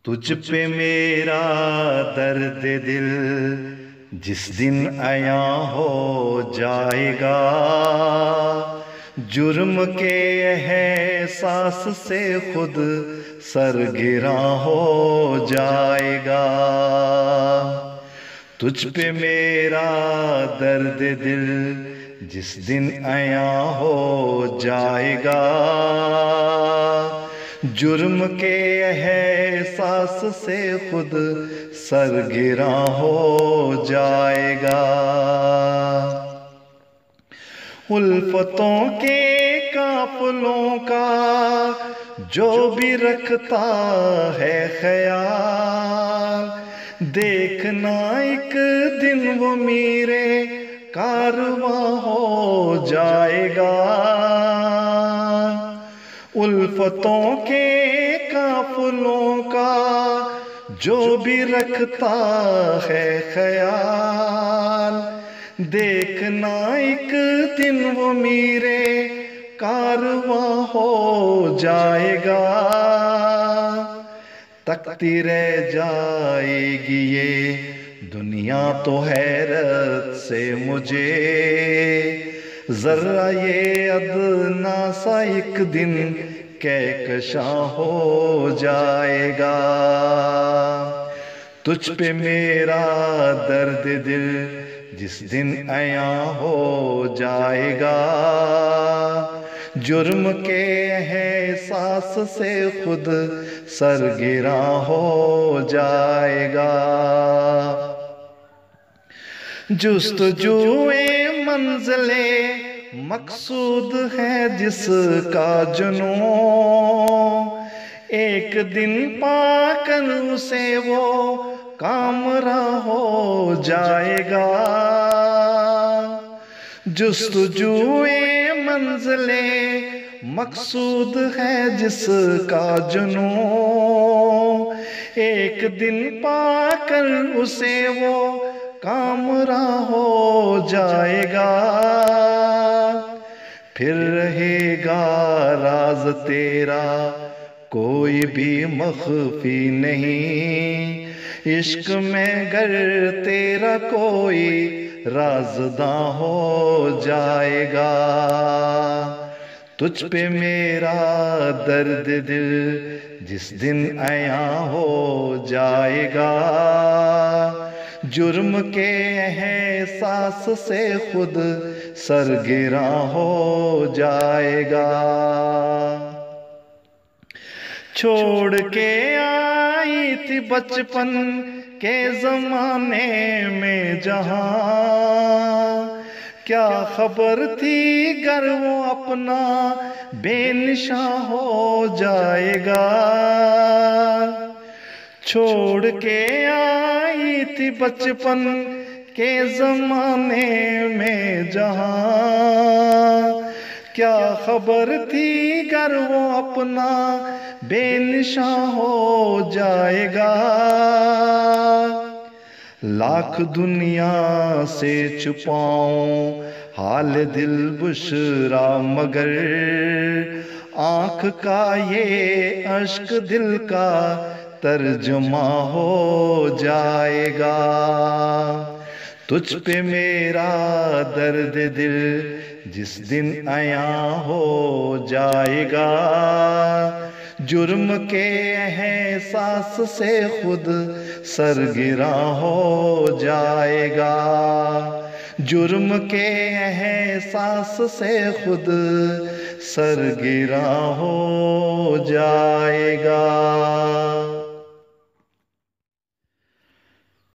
तुझ पे मेरा दर्द दिल जिस दिन आया हो जाएगा, जुर्म के एहसास से खुद सर गिरा हो जाएगा। तुझ पे मेरा दर्द दिल जिस दिन आया हो जाएगा, जुर्म के एहसास से खुद सर गिरा हो जाएगा। उल्फतों के काफिलों का जो भी रखता है ख्याल, देखना एक दिन वो मेरे कारवां हो जाएगा। उल्फतों के काफिलों का जो भी रखता है ख्याल, देखना एक दिन वो मेरे कारवां हो जाएगा। तकती रह जाएगी ये दुनिया तो हैरत से मुझे, जरा ये अदना सा एक दिन कहकशा हो जाएगा। तुझ पे मेरा दर्द दिल जिस दिन आया हो जाएगा, जुर्म के एहसास से खुद सर गिरा हो जाएगा। जुस्तजुए मंज़िले मकसूद है जिसका जुनून, एक दिन पाकर उसे वो कामरा हो जाएगा। जुस्तजुए मंज़िले मकसूद है जिसका जुनून, एक दिन पाकर उसे वो कामरा हो जाएगा। फिर रहेगा राज तेरा कोई भी मख्फी नहीं, इश्क में गर तेरा कोई राज़दां हो जाएगा। तुझ पे मेरा दर्द दिल जिस दिन आया हो जाएगा, जुर्म के एहसास से खुद सर गिरा हो जाएगा। छोड़ के आई थी बचपन के ज़माने में जहां, क्या खबर थी गर वो अपना बेनिशां हो जाएगा। छोड़ के आई थी बचपन के ज़माने में जहां, क्या खबर थी गर वो अपना बेनिशां हो जाएगा। लाख दुनिया से छुपाऊं हाल दिल बुशरा, मगर आँख का ये अश्क दिल का तर्जुमा हो जाएगा। तुझ पे मेरा दर्द दिल जिस दिन आया हो जाएगा, जुर्म के एहसास से खुद सर गिरा हो जाएगा। जुर्म के एहसास से खुद सर गिरा हो जाएगा।